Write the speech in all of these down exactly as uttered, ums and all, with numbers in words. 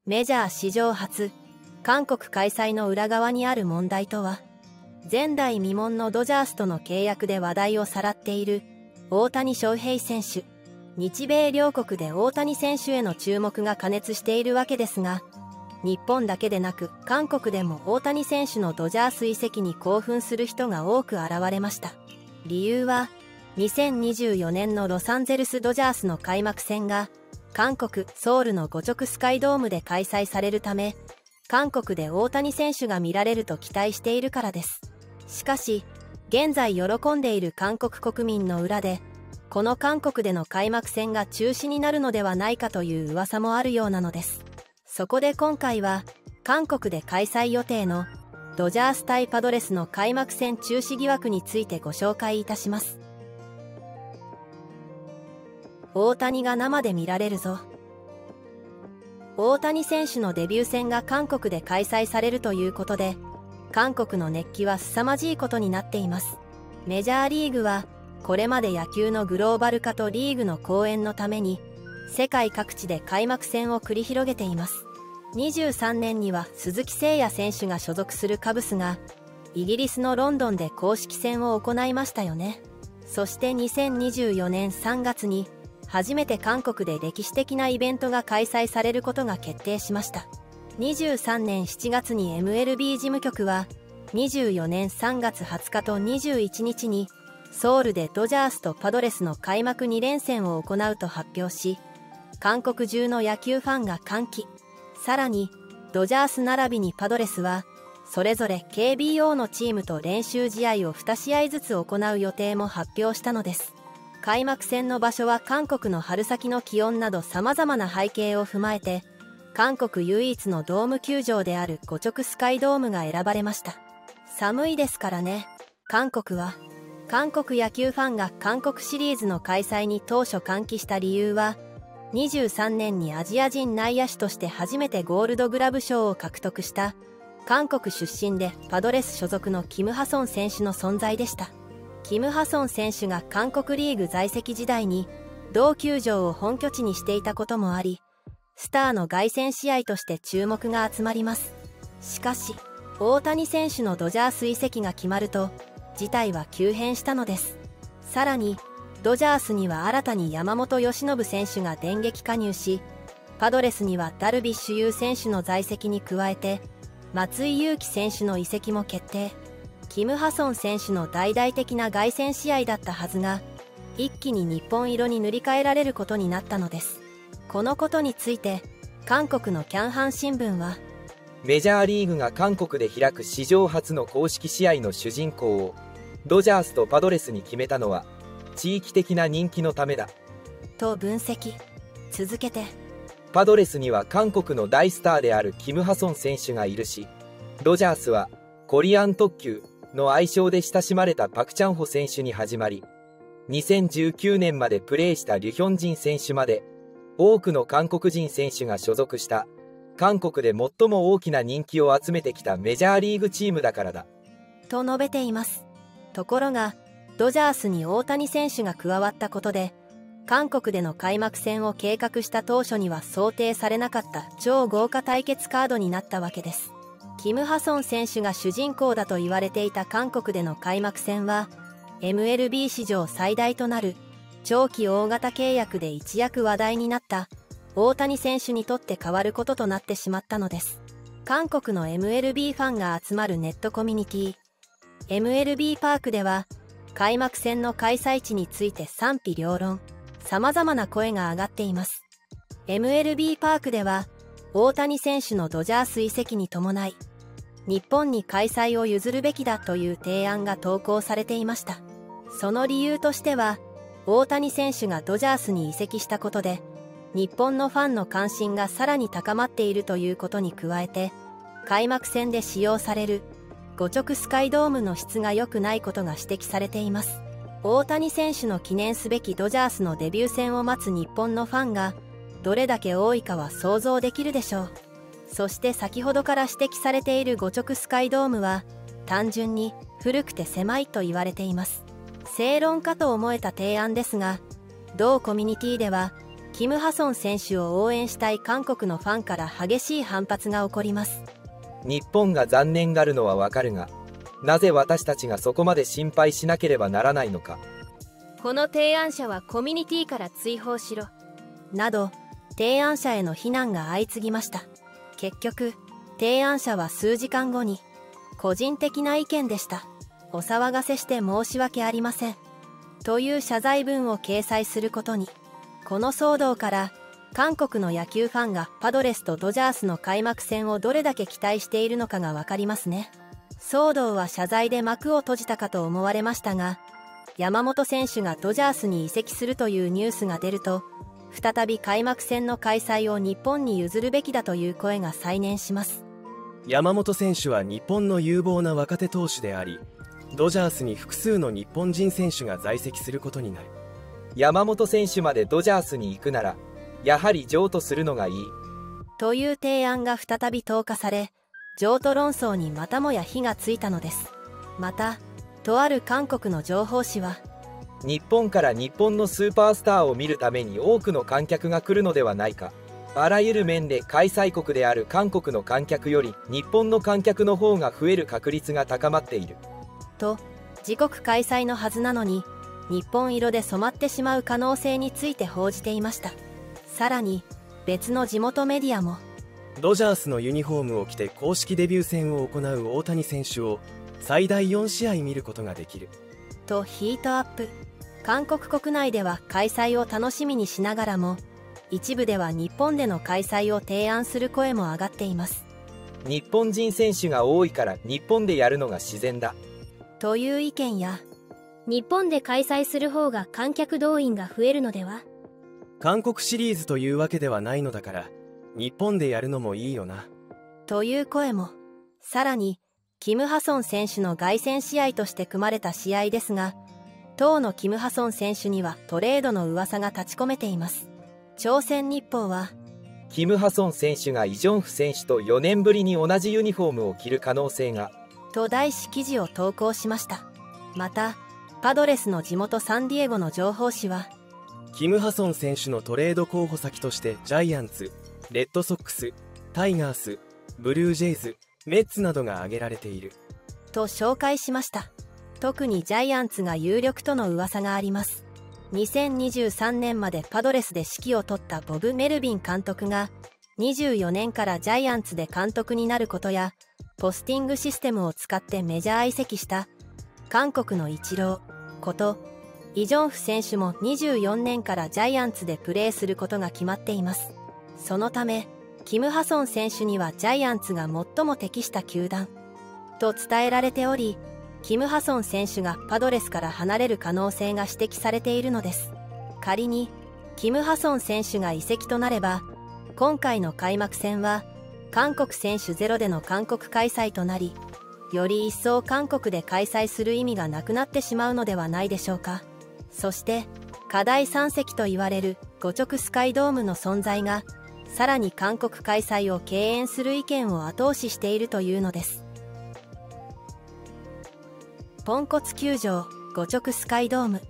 メジャー史上初、韓国開催の裏側にある問題とは。前代未聞のドジャースとの契約で話題をさらっている大谷翔平選手。日米両国で大谷選手への注目が過熱しているわけですが、日本だけでなく韓国でも大谷選手のドジャース移籍に興奮する人が多く現れました。理由は、にせんにじゅうよねんのロサンゼルスドジャースの開幕戦が韓国ソウルのゴチョクスカイドームで開催されるため、韓国で大谷選手が見られると期待しているからです。しかし、現在喜んでいる韓国国民の裏で、この韓国での開幕戦が中止になるのではないかという噂もあるようなのです。そこで今回は、韓国で開催予定のドジャース対パドレスの開幕戦中止疑惑についてご紹介いたします。大谷が生で見られるぞ。大谷選手のデビュー戦が韓国で開催されるということで、韓国の熱気は凄まじいことになっています。メジャーリーグは、これまで野球のグローバル化とリーグの公演のために、世界各地で開幕戦を繰り広げています。にじゅうさんねんには鈴木誠也選手が所属するカブスが、イギリスのロンドンで公式戦を行いましたよね。そしてにせんにじゅうよねんさんがつに、初めて韓国で歴史的なイベントが開催されることが決定しました。にじゅうさんねんしちがつに エムエルビー 事務局は、にじゅうよねんさんがつはつかとにじゅういちにちに、ソウルでドジャースとパドレスの開幕にれんせんを行うと発表し、韓国中の野球ファンが歓喜。さらに、ドジャース並びにパドレスは、それぞれ ケービーオー のチームと練習試合をにしあいずつ行う予定も発表したのです。開幕戦の場所は韓国の春先の気温など様々な背景を踏まえて、韓国唯一のドーム球場であるゴチョクスカイドームが選ばれました。寒いですからね、韓国は。韓国野球ファンが韓国シリーズの開催に当初歓喜した理由は、にじゅうさんねんにアジア人内野手として初めてゴールドグラブ賞を獲得した韓国出身でパドレス所属のキム・ハソン選手の存在でした。キム・ハソン選手が韓国リーグ在籍時代に同球場を本拠地にしていたこともあり、スターの凱旋試合として注目が集まります。しかし、大谷選手のドジャース移籍が決まると、事態は急変したのです。さらに、ドジャースには新たに山本由伸選手が電撃加入し、パドレスにはダルビッシュ有選手の在籍に加えて、松井裕樹選手の移籍も決定。キム・ハソン選手の大々的な凱旋試合だったはずが、一気に日本色に塗り替えられることになったのです。このことについて、韓国のキャンハン新聞は、 メジャーリーグが韓国で開く史上初の公式試合の主人公を、ドジャースとパドレスに決めたのは、地域的な人気のためだ。 と分析。続けて。 パドレスには韓国の大スターであるキム・ハソン選手がいるし、ドジャースはコリアン特急の愛称で親しまれたパク・チャンホ選手に始まり、にせんじゅうきゅうねんまでプレーしたリュヒョンジン選手まで、多くの韓国人選手が所属した韓国で最も大きな人気を集めてきたメジャーリーグチームだからだ。 と述べています。ところが、ドジャースに大谷選手が加わったことで、韓国での開幕戦を計画した当初には想定されなかった超豪華対決カードになったわけです。キム・ハソン選手が主人公だと言われていた韓国での開幕戦は、エムエルビー 史上最大となる長期大型契約で一躍話題になった大谷選手にとって変わることとなってしまったのです。韓国の エムエルビー ファンが集まるネットコミュニティ エムエルビー パークでは、開幕戦の開催地について賛否両論、様々な声が上がっています。エムエルビー パークでは、大谷選手のドジャース移籍に伴い、日本に開催を譲るべきだという提案が投稿されていました。その理由としては、大谷選手がドジャースに移籍したことで、日本のファンの関心がさらに高まっているということに加えて、開幕戦で使用されるゴチョクスカイドームの質が良くないことが指摘されています。大谷選手の記念すべきドジャースのデビュー戦を待つ日本のファンがどれだけ多いかは想像できるでしょう。そして先ほどから指摘されているゴチョクスカイドームは単純に古くて狭いと言われています。正論かと思えた提案ですが、同コミュニティではキム・ハソン選手を応援したい韓国のファンから激しい反発が起こります。 日本が残念がるのはわかるが、なぜ私たちがそこまで心配しなければならないのか。 この提案者はコミュニティから追放しろ。など、提案者への非難が相次ぎました。結局、提案者は数時間後に、個人的な意見でした。お騒がせして申し訳ありません。という謝罪文を掲載することに。この騒動から、韓国の野球ファンがパドレスとドジャースの開幕戦をどれだけ期待しているのかがわかりますね。騒動は謝罪で幕を閉じたかと思われましたが、山本選手がドジャースに移籍するというニュースが出ると、再び開幕戦の開催を日本に譲るべきだという声が再燃します。 山本選手は日本の有望な若手投手であり、ドジャースに複数の日本人選手が在籍することになる。 山本選手までドジャースに行くなら、やはり譲渡するのがいい。 という提案が再び投下され、譲渡論争にまたもや火がついたのです。また、とある韓国の情報誌は、 日本から日本のスーパースターを見るために多くの観客が来るのではないか。あらゆる面で開催国である韓国の観客より日本の観客の方が増える確率が高まっている。 と、自国開催のはずなのに、日本色で染まってしまう可能性について報じていました。さらに、別の地元メディアも、 ドジャースのユニフォームを着て公式デビュー戦を行う大谷選手を最大よんしあい見ることができる。 とヒートアップ。韓国国内では開催を楽しみにしながらも、一部では日本での開催を提案する声も上がっています。 日本人選手が多いから日本でやるのが自然だ。 という意見や、日本で開催する方が観客動員が増えるのでは？ 韓国シリーズというわけではないのだから、日本でやるのもいいよな。 という声も。さらに、キム・ハソン選手の凱旋試合として組まれた試合ですが、当のキム・ハソン選手にはトレードの噂が立ち込めています。朝鮮日報は、 キム・ハソン選手がイ・ジョンフ選手とよねんぶりに同じユニフォームを着る可能性が、 と題し記事を投稿しました。また、パドレスの地元サンディエゴの情報誌は、 キム・ハソン選手のトレード候補先としてジャイアンツ、レッドソックス、タイガース、ブルージェイズ、メッツなどが挙げられている。 と紹介しました。特にジャイアンツが有力との噂があります。にせんにじゅうさんねんまでパドレスで指揮を執ったボブ・メルビン監督が、にじゅうよねんからジャイアンツで監督になることや、ポスティングシステムを使ってメジャー移籍した韓国のイチローことイ・ジョンフ選手もにじゅうよねんからジャイアンツでプレーすることが決まっています。そのため、キム・ハソン選手にはジャイアンツが最も適した球団と伝えられており、キム・ハソン選手がパドレスから離れる可能性が指摘されているのです。仮にキム・ハソン選手が移籍となれば、今回の開幕戦は韓国選手ゼロでの韓国開催となり、より一層韓国で開催する意味がなくなってしまうのではないでしょうか。そして課題山積と言われる五直スカイドームの存在が、さらに韓国開催を敬遠する意見を後押ししているというのです。ポンコツ球場五直スカイドーム。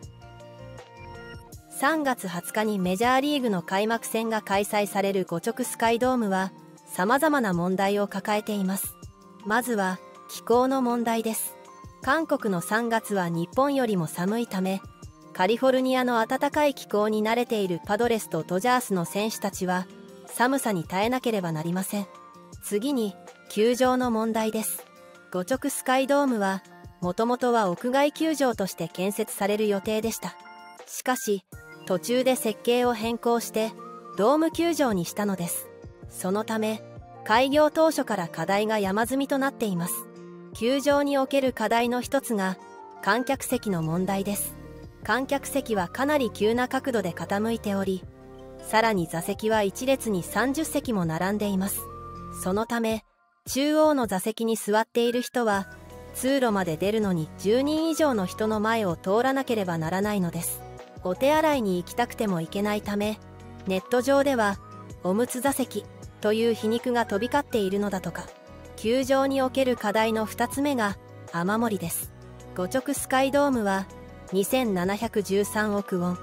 さんがつはつかにメジャーリーグの開幕戦が開催される五直スカイドームはさまざまな問題を抱えています。まずは気候の問題です。韓国のさんがつは日本よりも寒いため、カリフォルニアの暖かい気候に慣れているパドレスとドジャースの選手たちは寒さに耐えなければなりません。次に球場の問題です。五直スカイドームはもともとは屋外球場として建設される予定でした。しかし途中で設計を変更してドーム球場にしたのです。そのため開業当初から課題が山積みとなっています。球場における課題の一つが観客席の問題です。観客席はかなり急な角度で傾いており、さらに座席はいち列にさんじゅっせきも並んでいます。そのため中央の座席に座っている人は通路まで出るのにじゅうにん以上の人の前を通らなければならないのです。お手洗いに行きたくても行けないため、ネット上ではおむつ座席という皮肉が飛び交っているのだとか。球場における課題のふたつめが雨漏りです。五直スカイドームはにせんななひゃくじゅうさんおくウォン、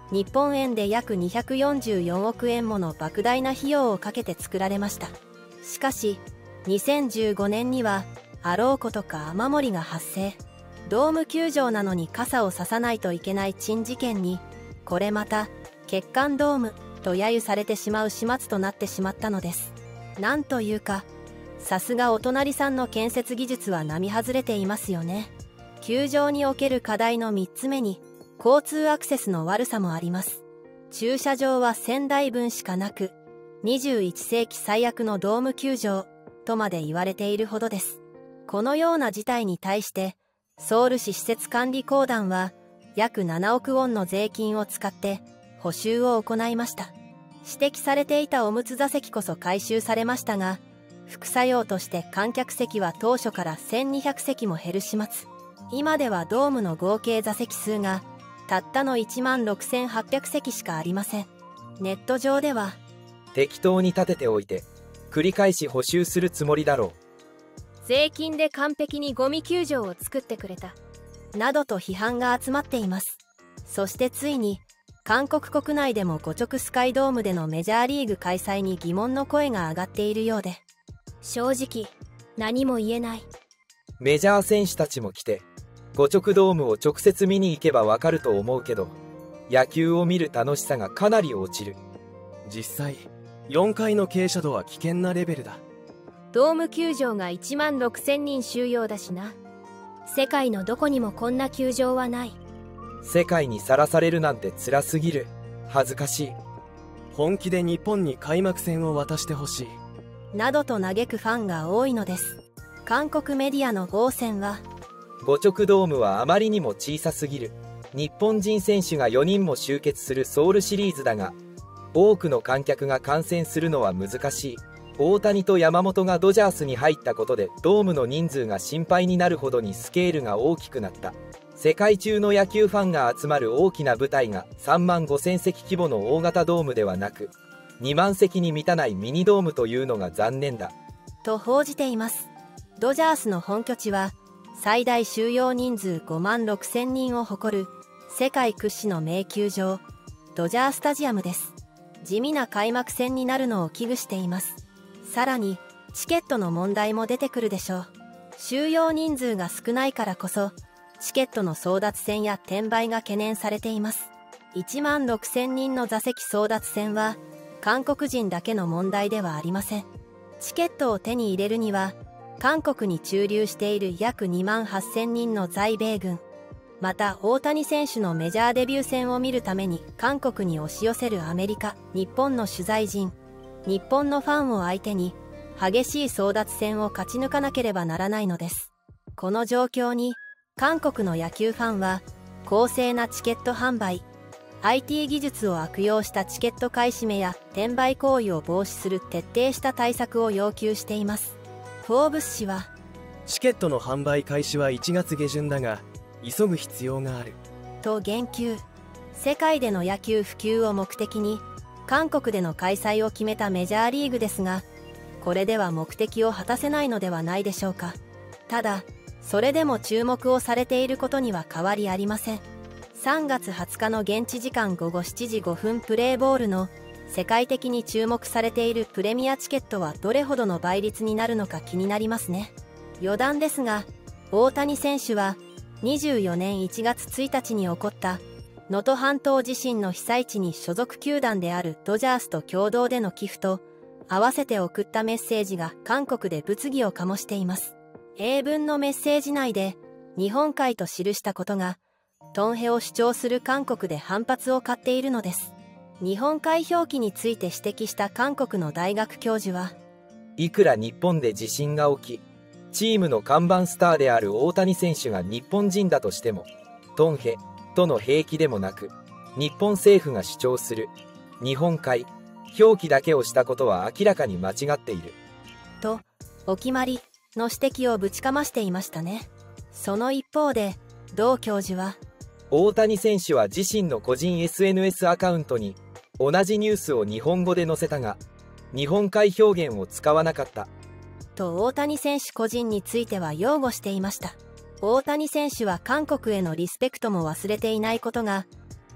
日本円で約にひゃくよんじゅうよんおくえんもの莫大な費用をかけて作られました。しかしにせんじゅうごねんにはあろうことか雨漏りが発生。ドーム球場なのに傘をささないといけない珍事件に、これまた欠陥ドームと揶揄されてしまう始末となってしまったのです。なんというか、さすがお隣さんの建設技術は並外れていますよね。球場における課題のみっつめに交通アクセスの悪さもあります。駐車場はせんだいぶんしかなく、にじゅういっせいき最悪のドーム球場とまで言われているほどです。このような事態に対してソウル市施設管理公団は約ななおくウォンの税金を使って補修を行いました。指摘されていたおむつ座席こそ回収されましたが、副作用として観客席は当初からせんにひゃくせきも減る始末。今ではドームの合計座席数がたったのいちまんろくせんはっぴゃくせきしかありません。ネット上では適当に立てておいて繰り返し補修するつもりだろう。 税金で完璧にゴミ球場を作ってくれたなどと批判が集まっています。そしてついに韓国国内でも五直スカイドームでのメジャーリーグ開催に疑問の声が上がっているようで、正直何も言えない。 メジャー選手たちも来て五直ドームを直接見に行けばわかると思うけど、野球を見る楽しさがかなり落ちる。 実際よんかいの傾斜度は危険なレベルだ。 ドーム球場がいちまんろくせんにん収容だしな。世界のどこにもこんな球場はない。 世界にさらされるなんて辛すぎる。恥ずかしい。 本気で日本に開幕戦を渡してほしい。 などと嘆くファンが多いのです。韓国メディアの王翦は、 五直ドームはあまりにも小さすぎる。日本人選手がよにんも集結するソウルシリーズだが、多くの観客が観戦するのは難しい。大谷と山本がドジャースに入ったことでドームの人数が心配になるほどにスケールが大きくなった。世界中の野球ファンが集まる大きな舞台がさんまんごせんせき規模の大型ドームではなく、にまんせきに満たないミニドームというのが残念だと報じています。ドジャースの本拠地は最大収容人数ごまんろくせんにんを誇る世界屈指の名球場、ドジャースタジアムです。地味な開幕戦になるのを危惧しています。さらにチケットの問題も出てくるでしょう。収容人数が少ないからこそチケットの争奪戦や転売が懸念されています。いちまんろくせんにんの座席争奪戦は韓国人だけの問題ではありません。チケットを手に入れるには韓国に駐留している約にまんはっせんにんの在米軍、また大谷選手のメジャーデビュー戦を見るために韓国に押し寄せるアメリカ、日本の取材陣、日本のファンを相手に激しい争奪戦を勝ち抜かなければならないのです。この状況に韓国の野球ファンは公正なチケット販売、アイティー 技術を悪用したチケット買い占めや転売行為を防止する徹底した対策を要求しています。フォーブス紙は、 チケットの販売開始はいちがつげじゅんだが急ぐ必要があると言及。世界での野球普及を目的に韓国での開催を決めたメジャーリーグですが、これでは目的を果たせないのではないでしょうか。ただそれでも注目をされていることには変わりありません。さんがつはつかの現地時間ごごしちじごふんプレーボールの世界的に注目されているプレミアチケットはどれほどの倍率になるのか気になりますね。余談ですが、大谷選手はにじゅうよねんいちがつついたちに起こった能登半島地震の被災地に所属球団であるドジャースと共同での寄付と合わせて送ったメッセージが韓国で物議を醸しています。英文のメッセージ内で日本海と記したことがトンヘを主張する韓国で反発を買っているのです。日本海表記について指摘した韓国の大学教授は、 いくら日本で地震が起きチームの看板スターである大谷選手が日本人だとしても、トンヘとの併記でもなく日本政府が主張する日本海表記だけをしたことは明らかに間違っているとお決まりの指摘をぶちかましていましたね。その一方で同教授は、 大谷選手は自身の個人 エスエヌエス アカウントに同じニュースを日本語で載せたが日本海表現を使わなかったと大谷選手個人については擁護していました。大谷選手は韓国へのリスペクトも忘れていないことが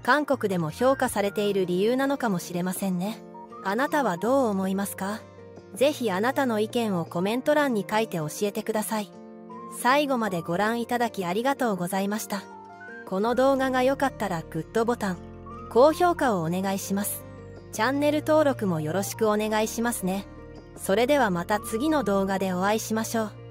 韓国でも評価されている理由なのかもしれませんね。あなたはどう思いますか？ぜひあなたの意見をコメント欄に書いて教えてください。最後までご覧いただきありがとうございました。この動画が良かったらグッドボタン、高評価をお願いします。チャンネル登録もよろしくお願いしますね。それではまた次の動画でお会いしましょう。